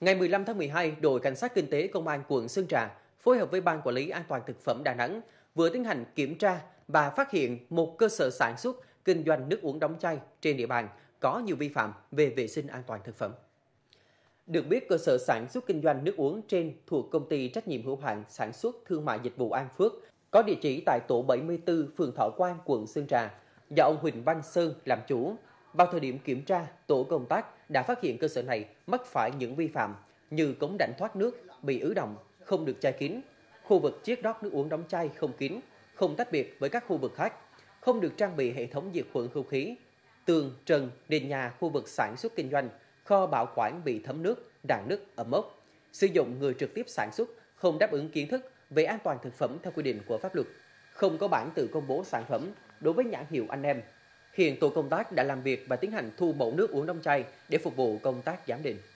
Ngày 15 tháng 12, đội Cảnh sát Kinh tế Công an quận Sơn Trà phối hợp với Ban Quản lý An toàn thực phẩm Đà Nẵng vừa tiến hành kiểm tra và phát hiện một cơ sở sản xuất, kinh doanh nước uống đóng chai trên địa bàn có nhiều vi phạm về vệ sinh an toàn thực phẩm. Được biết, cơ sở sản xuất kinh doanh nước uống trên thuộc công ty trách nhiệm hữu hạn sản xuất thương mại dịch vụ An Phước, có địa chỉ tại tổ 74, phường Thọ Quang, quận Sơn Trà, do ông Huỳnh Văn Sơn làm chủ. Vào thời điểm kiểm tra, tổ công tác đã phát hiện cơ sở này mắc phải những vi phạm như cống rãnh thoát nước bị ứ đọng, không được chai kín, khu vực chiết rót nước uống đóng chai không kín, không tách biệt với các khu vực khác, không được trang bị hệ thống diệt khuẩn không khí, tường, trần, nền nhà khu vực sản xuất kinh doanh, kho bảo quản bị thấm nước, rạn nứt, ẩm mốc. Sử dụng người trực tiếp sản xuất không đáp ứng kiến thức về an toàn thực phẩm theo quy định của pháp luật, không có bản tự công bố sản phẩm đối với nhãn hiệu Anh Em. Hiện tổ công tác đã làm việc và tiến hành thu mẫu nước uống đóng chai để phục vụ công tác giám định.